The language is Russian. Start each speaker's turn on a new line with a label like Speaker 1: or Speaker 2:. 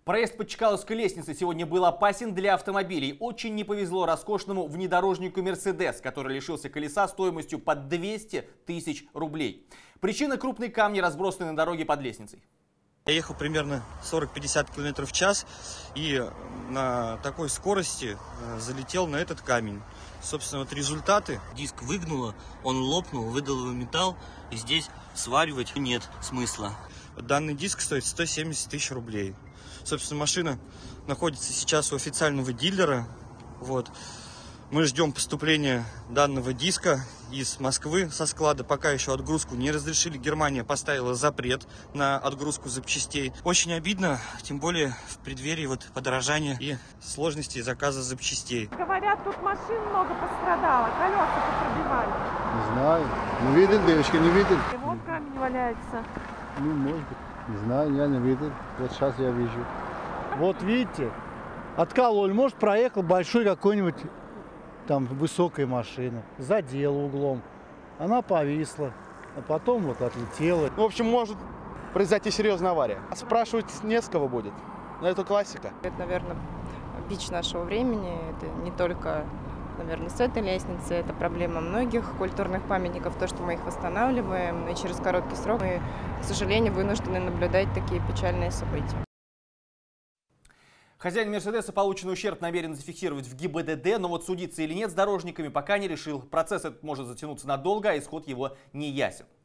Speaker 1: Проезд по Чкаловской лестнице сегодня был опасен для автомобилей. Очень не повезло роскошному внедорожнику «Мерседес», который лишился колеса стоимостью под 200 тысяч рублей. Причина – крупные камни, разбросанные на дороге под лестницей.
Speaker 2: Я ехал примерно 40-50 км в час и на такой скорости залетел на этот камень. Собственно, вот результаты. Диск выгнуло, он лопнул, выдал его металл, и здесь сваривать нет смысла. Данный диск стоит 170 тысяч рублей. Собственно, машина находится сейчас у официального дилера. Вот. Мы ждем поступления данного диска из Москвы со склада. Пока еще отгрузку не разрешили. Германия поставила запрет на отгрузку запчастей. Очень обидно, тем более в преддверии подорожания и сложностей заказа запчастей.
Speaker 3: Говорят, тут машин много пострадало, колеса попробивали.
Speaker 4: Не знаю. Не видел, девочка, не видел.
Speaker 3: И вот камень валяется.
Speaker 4: Ну, может быть. Не знаю, я не видел. Вот сейчас я вижу.
Speaker 5: Вот видите, откололи. Может, проехал большой какой-нибудь там высокая машина. Задела углом. Она повисла. А потом вот отлетела.
Speaker 6: В общем, может произойти серьезная авария. Спрашивать не с кого будет. Но это классика.
Speaker 7: Это, наверное, бич нашего времени. Это не только, наверное, с этой лестницы. Это проблема многих культурных памятников, то, что мы их восстанавливаем. И через короткий срок мы, к сожалению, вынуждены наблюдать такие печальные события.
Speaker 1: Хозяин «Мерседеса» полученный ущерб намерен зафиксировать в ГИБДД, но вот судиться или нет с дорожниками пока не решил. Процесс этот может затянуться надолго, а исход его не ясен.